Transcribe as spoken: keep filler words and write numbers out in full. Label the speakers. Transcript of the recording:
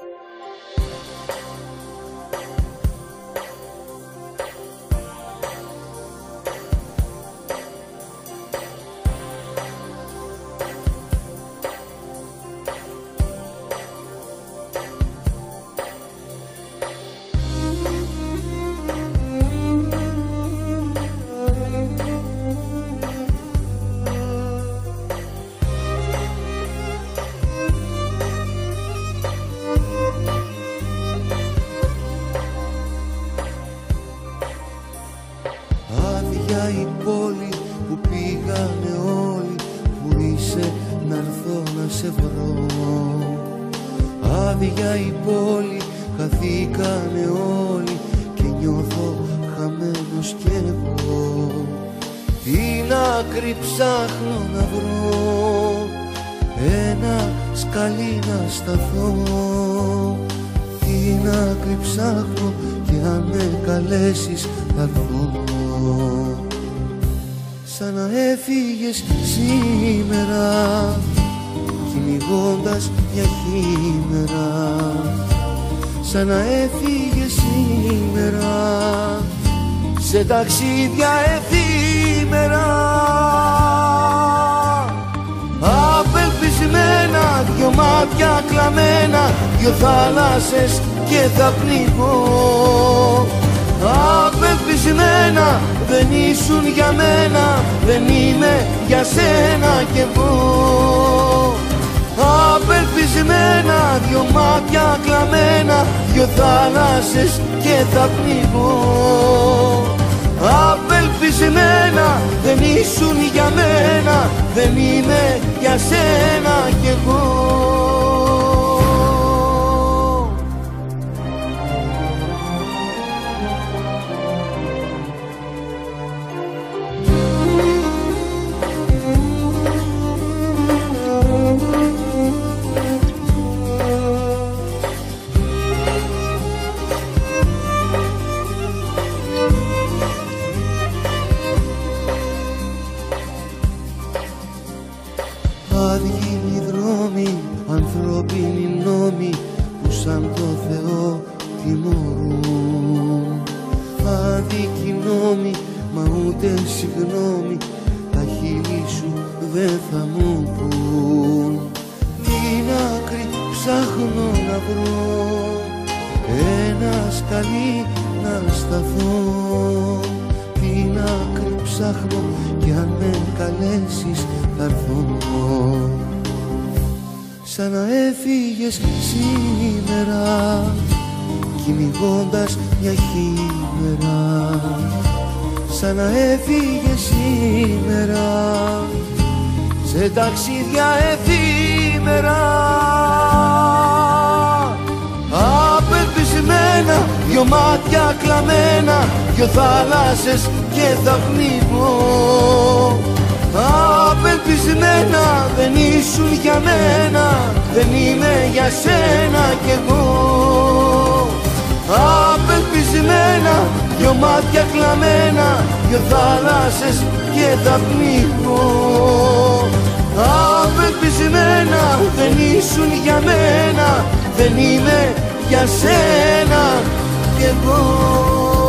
Speaker 1: Η πόλη που πήγανε όλοι, που είσαι να'ρθώ να σε βρω. Άδεια η πόλη, χαθήκανε όλοι και νιώθω χαμένος κι εγώ. Την άκρη ψάχνω να βρω, ένα σκαλί να σταθώ. Την άκρη ψάχνω και αν με καλέσεις θα έρθω. Σαν να έφυγες σήμερα, κυνηγώντας μια χήμερα. Σαν να έφυγες σήμερα, σε ταξίδια εφήμερα. Απελπισμένα, δυο μάτια κλαμμένα, δυο θάλασσες και θα πνιγώ. Απελπισμένα, δεν ήσουν για μένα, δεν είμαι για σένα κι εγώ. Απελπισμένα, δυο μάτια κλαμμένα, δυο θάλασσες και θα πνιγώ. Απελπισμένα, δεν ήσουν για μένα, δεν είμαι για σένα κι εγώ. Άδειοι δρόμοι, ανθρώπινοι νόμοι που σαν το Θεό τιμωρούν. Άδικοι νόμοι, μα ούτε συγγνώμη τα χείλη σου δεν θα μου πουν. Την άκρη ψάχνω να βρω, ένα σκαλί να σταθώ. Την άκρη ψάχνω κι αν με καλέσεις θα έρθω. Σαν να έφυγες σήμερα, κυνηγώντας μια χήμερα. Σαν να έφυγες σήμερα, σε ταξίδια εφήμερα. Απελπισμένα, δυο μάτια κλαμμένα, δυο θάλασσες και θα πνιγώ. Απελπισμένα, δεν ήσουν για μένα, δεν είμαι για σένα κι εγώ. Απελπισμένα, δυο μάτια κλαμμένα, δυο θάλασσες και θα πνιγώ. Απελπισμένα, δεν ήσουν για μένα, δεν είμαι για σένα κι εγώ.